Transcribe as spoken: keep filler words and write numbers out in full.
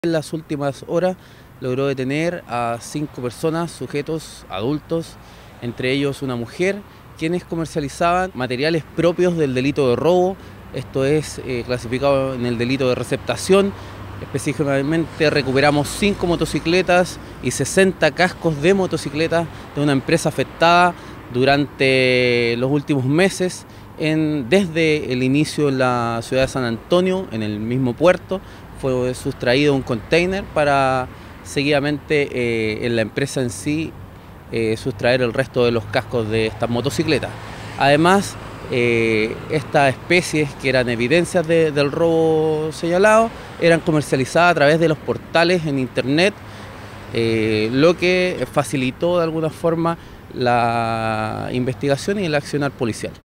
En las últimas horas logró detener a cinco personas, sujetos adultos, entre ellos una mujer, quienes comercializaban materiales propios del delito de robo. Esto es eh, clasificado en el delito de receptación. Específicamente recuperamos cinco motocicletas y sesenta cascos de motocicletas de una empresa afectada durante los últimos meses, en, desde el inicio en la ciudad de San Antonio, en el mismo puerto. Fue sustraído un container para seguidamente eh, en la empresa en sí eh, sustraer el resto de los cascos de estas motocicletas. Además, eh, estas especies que eran evidencias de, del robo señalado eran comercializadas a través de los portales en internet, eh, lo que facilitó de alguna forma la investigación y el accionar policial.